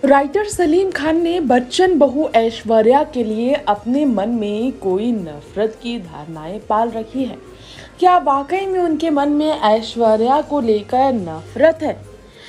Writer Salim Khan ने बच्चन बहू ऐश्वर्या के लिए अपने मन में कोई नफरत की धारणाएं पाल रखी है। क्या वाकई में उनके मन में ऐश्वर्या को लेकर नफरत है?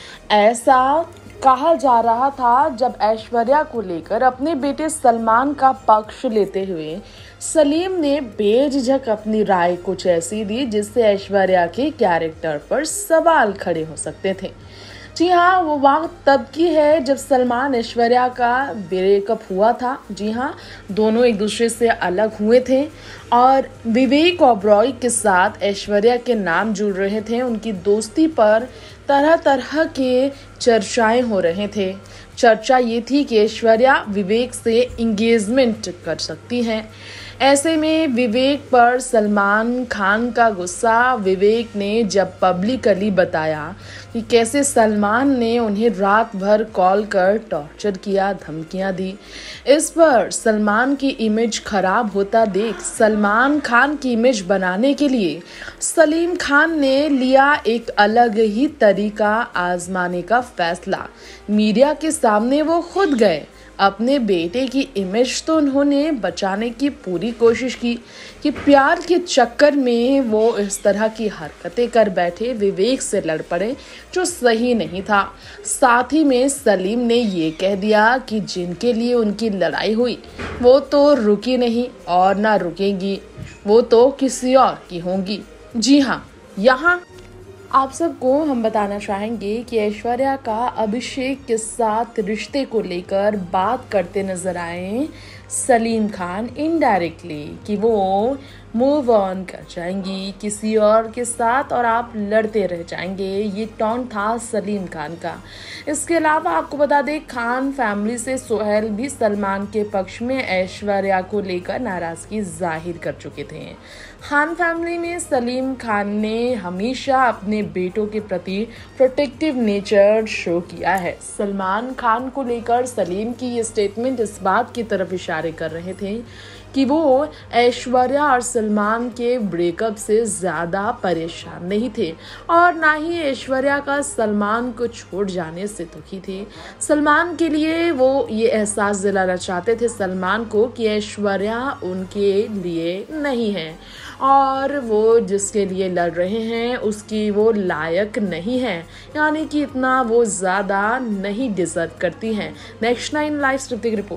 ऐसा कहा जा रहा था जब ऐश्वर्या को लेकर अपने बेटे सलमान का पक्ष लेते हुए सलीम ने बेझिझक अपनी राय कुछ ऐसी दी जिससे ऐश्वर्या के कैरेक्टर पर सवाल खड़े हो सकते थे। जी हाँ, वो वक्त तब की है जब सलमान ऐश्वर्या का ब्रेकअप हुआ था। जी हाँ, दोनों एक दूसरे से अलग हुए थे और विवेक ओबरॉय के साथ ऐश्वर्या के नाम जुड़ रहे थे। उनकी दोस्ती पर तरह तरह के चर्चाएं हो रहे थे। चर्चा ये थी कि ऐश्वर्या विवेक से इंगेजमेंट कर सकती हैं। ऐसे में विवेक पर सलमान खान का गुस्सा। विवेक ने जब पब्लिकली बताया कि कैसे सलमान ने उन्हें रात भर कॉल कर टॉर्चर किया, धमकियां दी, इस पर सलमान की इमेज खराब होता देख सलमान खान की इमेज बनाने के लिए सलीम खान ने लिया एक अलग ही तरीका आजमाने का फैसला। मीडिया के सामने वो खुद गए। अपने बेटे की इमेज तो उन्होंने बचाने की पूरी कोशिश की कि प्यार के चक्कर में वो इस तरह की हरकतें कर बैठे, विवेक से लड़ पड़े, जो सही नहीं था। साथ ही में सलीम ने ये कह दिया कि जिनके लिए उनकी लड़ाई हुई वो तो रुकी नहीं और ना रुकेंगी, वो तो किसी और की होंगी। जी हाँ, यहाँ आप सबको हम बताना चाहेंगे कि ऐश्वर्या का अभिषेक के साथ रिश्ते को लेकर बात करते नजर आए सलीम खान इनडायरेक्टली कि वो मूव ऑन कर जाएंगी किसी और के साथ और आप लड़ते रह जाएंगे। ये टोन था सलीम खान का। इसके अलावा आपको बता दें, खान फैमिली से सोहेल भी सलमान के पक्ष में ऐश्वर्या को लेकर नाराजगी जाहिर कर चुके थे। खान फैमिली में सलीम खान ने हमेशा अपने बेटों के प्रति प्रोटेक्टिव नेचर शो किया है। सलमान खान को लेकर सलीम की ये स्टेटमेंट इस बात की तरफ इशारे कर रहे थे कि वो ऐश्वर्या और सलमान के ब्रेकअप से ज़्यादा परेशान नहीं थे और ना ही ऐश्वर्या का सलमान को छोड़ जाने से दुखी थे। सलमान के लिए वो ये एहसास दिलाना चाहते थे सलमान को कि ऐश्वर्या उनके लिए नहीं है और वो जिसके लिए लड़ रहे हैं उसकी वो लायक नहीं है, यानी कि इतना वो ज़्यादा नहीं डिजर्व करती हैं। Next 9 live report.